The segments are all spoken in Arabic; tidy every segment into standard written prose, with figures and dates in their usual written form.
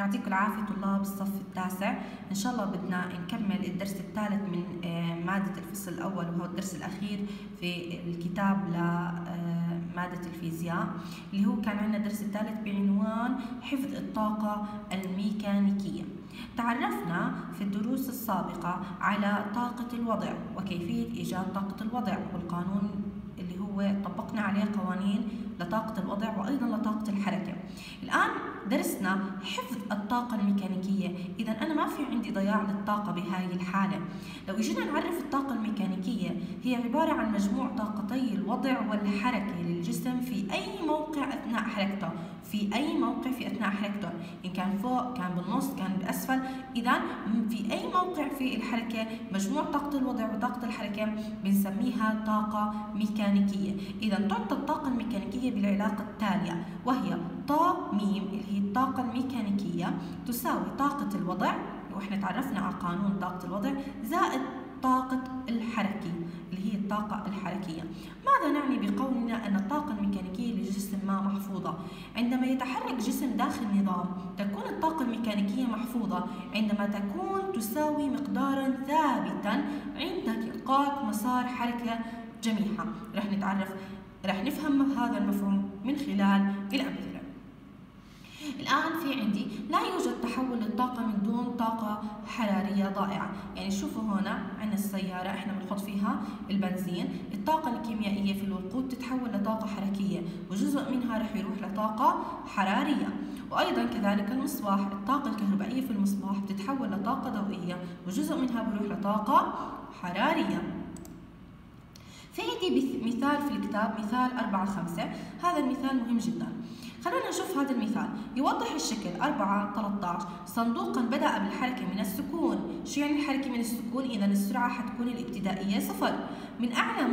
يعطيكم العافية طلاب الصف التاسع. إن شاء الله بدنا نكمل الدرس الثالث من مادة الفصل الأول، وهو الدرس الأخير في الكتاب لمادة الفيزياء، اللي هو كان عندنا الدرس الثالث بعنوان حفظ الطاقة الميكانيكية. تعرفنا في الدروس السابقة على طاقة الوضع وكيفية إيجاد طاقة الوضع والقانون اللي هو طبقنا عليه قوانين لطاقة الوضع وأيضا لطاقة الحركة. الآن درسنا حفظ الطاقة الميكانيكية، إذا أنا ما في عندي ضياع للطاقة بهاي الحالة. لو إجينا نعرف الطاقة الميكانيكية، هي عبارة عن مجموع طاقتي الوضع والحركة للجسم في أي موقع أثناء حركته، إن كان فوق، كان بالنص، كان بأسفل. إذا في أي موقع في الحركة مجموع طاقة الوضع وطاقة الحركة بنسميها طاقة ميكانيكية. إذا تعطى الطاقة الميكانيكية بالعلاقة التالية، وهي طا ميم اللي هي الطاقة الميكانيكية تساوي طاقة الوضع، وإحنا تعرفنا على قانون طاقة الوضع، زائد طاقة الحركة اللي هي الطاقة الحركية. ماذا نعني بقولنا أن الطاقة الميكانيكية لجسم ما محفوظة؟ عندما يتحرك جسم داخل نظام تكون الطاقة الميكانيكية محفوظة عندما تكون تساوي مقدارا ثابتا عند إلقاء مسار حركة جميعها. رح نفهم هذا المفهوم من خلال الأمثلة. الآن في عندي لا يوجد تحول للطاقة من دون طاقة حرارية ضائعة. يعني شوفوا هنا عندنا السيارة احنا بنحط فيها البنزين، الطاقة الكيميائية في الوقود تتحول لطاقة حركية، وجزء منها رح يروح لطاقة حرارية. وأيضا كذلك المصباح، الطاقة الكهربائية في المصباح بتتحول لطاقة ضوئية، وجزء منها بيروح لطاقة حرارية. في عندي مثال في الكتاب، مثال 4-5. هذا المثال مهم جدا. خلونا نشوف هذا المثال. يوضح الشكل 4-13 صندوقا بدأ بالحركة من السكون. شو يعني الحركة من السكون؟ إذا السرعة حتكون الابتدائية 0 من أعلى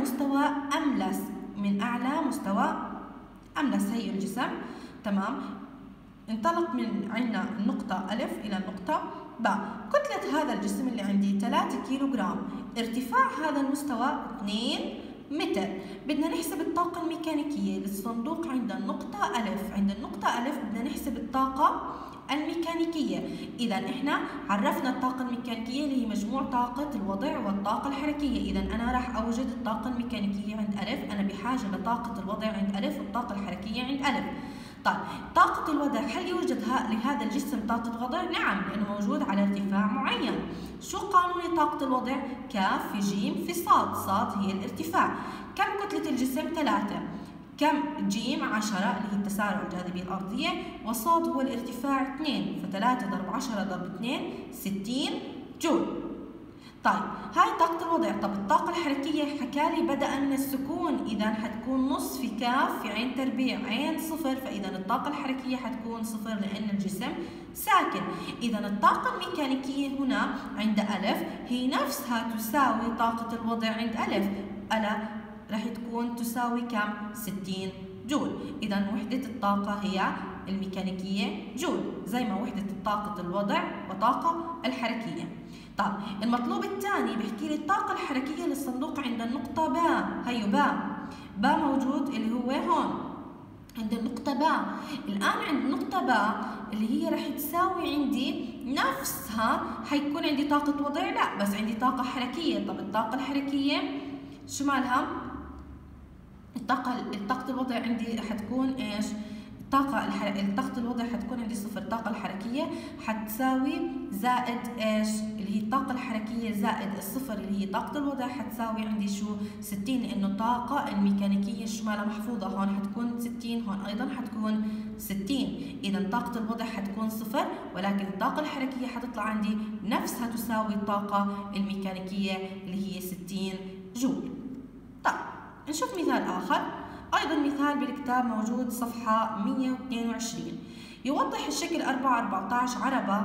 مستوى أملس. هي الجسم تمام، انطلق من عندنا النقطة ألف إلى النقطة باء. كتلة هذا الجسم اللي عندي 3 كيلوغرام، ارتفاع هذا المستوى 2 متر. بدنا نحسب الطاقة الميكانيكية للصندوق عند النقطة ألف. عند النقطة ألف بدنا نحسب الطاقة الميكانيكية. إذا إحنا عرفنا الطاقة الميكانيكية اللي هي مجموع طاقة الوضع والطاقة الحركية. إذا أنا راح أوجد الطاقة الميكانيكية عند ألف، أنا بحاجة لطاقة الوضع عند ألف والطاقة الحركية عند ألف. طيب طاقة الوضع، هل يوجد لهذا الجسم طاقة وضع؟ نعم، لأنه موجود على ارتفاع معين. شو قانون طاقة الوضع؟ كاف في جيم في صاد. صاد هي الارتفاع. كم كتلة الجسم؟ 3. كم جيم؟ 10 اللي هي التسارع الجاذبية الأرضية، وصاد هو الارتفاع 2، ف3 ضرب 10 ضرب 2 60 جول. طيب هاي طاقة الوضع. طب الطاقة الحركية حكالي بدأ من السكون، إذا حتكون نص في كاف في عين تربيع عين 0، فإذا الطاقة الحركية حتكون 0 لأن الجسم ساكن. إذا الطاقة الميكانيكية هنا عند ألف هي نفسها تساوي طاقة الوضع عند ألف. راح تكون تساوي كم؟ 60 جول. إذا وحدة الطاقة هي الميكانيكية جول، زي ما وحدة طاقة الوضع وطاقة الحركية. طيب المطلوب الثاني بيحكي لي الطاقة الحركية للصندوق عند النقطة باء. هيو باء موجود اللي هو هون عند النقطة باء. الآن عند النقطة باء اللي هي راح تساوي عندي نفسها، حيكون عندي طاقة وضع؟ لا، بس عندي طاقة حركية. طب الطاقة الحركية شو مالها؟ الطاقة الوضع عندي حتكون ايش؟ طاقة الوضع حتكون عندي 0. الطاقة الحركية حتساوي زائد ايش؟ اللي هي الطاقة الحركية زائد الصفر اللي هي طاقة الوضع حتساوي عندي شو؟ 60، لأنه الطاقة الميكانيكية شو مالها محفوظة، هون حتكون 60، هون أيضا حتكون 60. إذا طاقة الوضع حتكون 0، ولكن الطاقة الحركية حتطلع عندي نفسها تساوي الطاقة الميكانيكية اللي هي 60 جول. طيب نشوف مثال آخر، أيضا مثال بالكتاب موجود صفحة 122. يوضح الشكل 4-14 عربة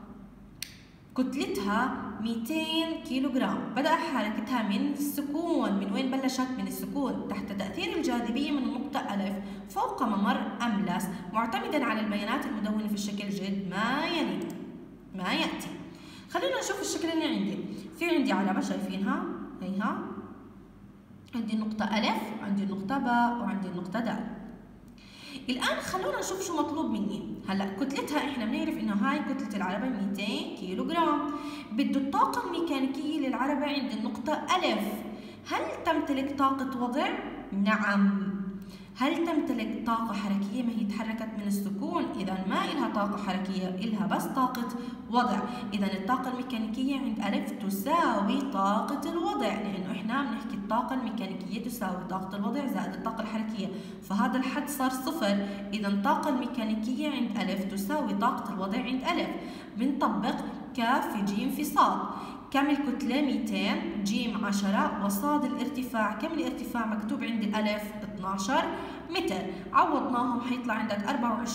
كتلتها 200 كيلوغرام، بدأ حركتها من السكون. من وين بلشت؟ من السكون، تحت تأثير الجاذبية من النقطة ألف فوق ممر أملس، معتمدا على البيانات المدونة في الشكل جد ما يأتي. خلينا نشوف الشكل اللي عندي. في عندي علامة شايفينها هيها، عندي النقطة ألف، عندي النقطة باء، وعندي النقطة د. الآن خلونا نشوف شو مطلوب مني. هلا كتلتها احنا بنعرف انه هاي كتلة العربة 200 كيلو جرام. بده الطاقة الميكانيكية للعربة عند النقطة ألف. هل تمتلك طاقة وضع؟ نعم. هل تمتلك طاقة حركية؟ ما هي تحركت من السكون، إذا ما إلها طاقة حركية، إلها بس طاقة وضع. إذا الطاقة الميكانيكية عند ألف تساوي طاقة الوضع، لأنه إحنا بنحكي الطاقة الميكانيكية تساوي طاقة الوضع زائد الطاقة الحركية، فهذا الحد صار صفر. إذا الطاقة الميكانيكية عند ألف تساوي طاقة الوضع عند ألف. بنطبق كاف في جيم في صاد. كم الكتلة؟ 200، جيم 10، وصاد الارتفاع. كم الارتفاع مكتوب عندي ألف؟ 12 متر. عوضناهم حيطلع عندك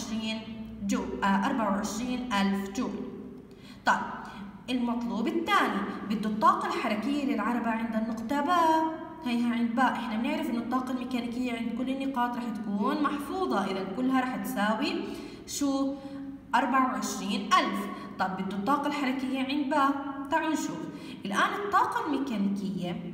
24,000 جول. طيب المطلوب الثاني بده الطاقة الحركية للعربة عند النقطة باء. هيها عند باء احنا بنعرف انه الطاقة الميكانيكية عند كل النقاط رح تكون محفوظة، إذا كلها رح تساوي شو؟ 24,000. طب بده الطاقة الحركية عند باء. تعالوا نشوف. الآن الطاقة الميكانيكية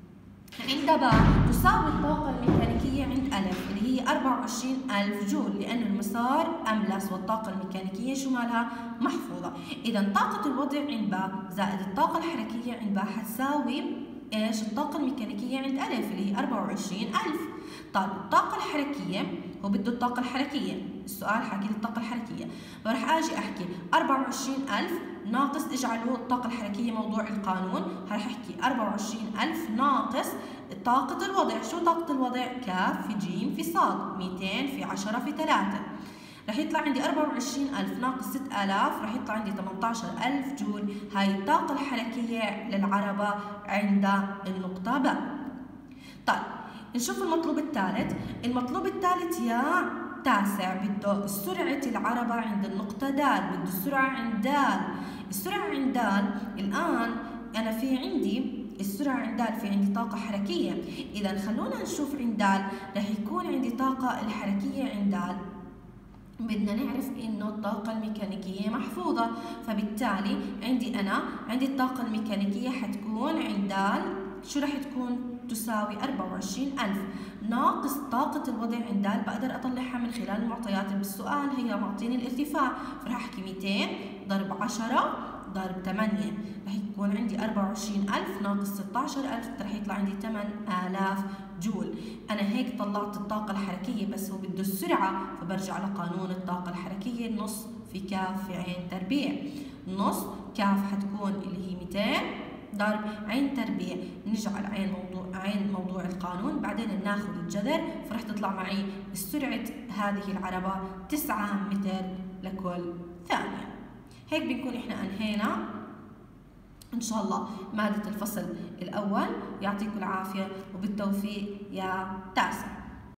عند باء تساوي الطاقة الميكانيكية عند ألف اللي هي 24,000 جول، لأن المسار أملس والطاقة الميكانيكية شو مالها؟ محفوظة. إذا طاقة الوضع عند باء زائد الطاقة الحركية عند باء حتساوي إيش؟ الطاقة الميكانيكية عند ألف اللي هي 24,000. طيب الطاقة الحركية هو بده الطاقة الحركية، السؤال حكي لي الطاقة الحركية، فرح أجي أحكي 24,000 ناقص اجعلوا الطاقة الحركية موضوع القانون، رح أحكي 24,000 ناقص طاقة الوضع. شو طاقة الوضع؟ كاف في جيم في صاد، 200 في 10 في 3. رح يطلع عندي 24,000 ناقص 6,000 رح يطلع عندي 18,000 جول. هاي الطاقة الحركية للعربة عند النقطة باء. طيب نشوف المطلوب الثالث. المطلوب الثالث يا تاسع بده سرعة العربة عند النقطة د. بده السرعة عند د. السرعة عند د الآن أنا في عندي السرعة عند د في عندي طاقة حركية، إذا خلونا نشوف عند د رح يكون عندي طاقة الحركية عند د. بدنا نعرف إنه الطاقة الميكانيكية محفوظة، فبالتالي عندي الطاقة الميكانيكية حتكون عند د شو رح تكون؟ تساوي 24,000 ناقص طاقة الوضع عند د. بقدر أطلعها من خلال المعطيات بالسؤال، هي معطيني الارتفاع، فرح أحكي 200 ضرب 10 ضرب 8 رح يكون عندي 24,000 ناقص 16,000 رح يطلع عندي 8,000 جول. أنا هيك طلعت الطاقة الحركية، بس هو بده السرعة، فبرجع لقانون الطاقة الحركية، نص في كاف في عين تربيع. نص كاف حتكون اللي هي 200 ضرب عين تربيع، نجعل عين موضوع القانون، بعدين بناخذ الجذر، فرح تطلع معي سرعة هذه العربة 9 متر لكل ثانية. هيك بنكون احنا انهينا ان شاء الله مادة الفصل الأول. يعطيكم العافية وبالتوفيق يا تاسع.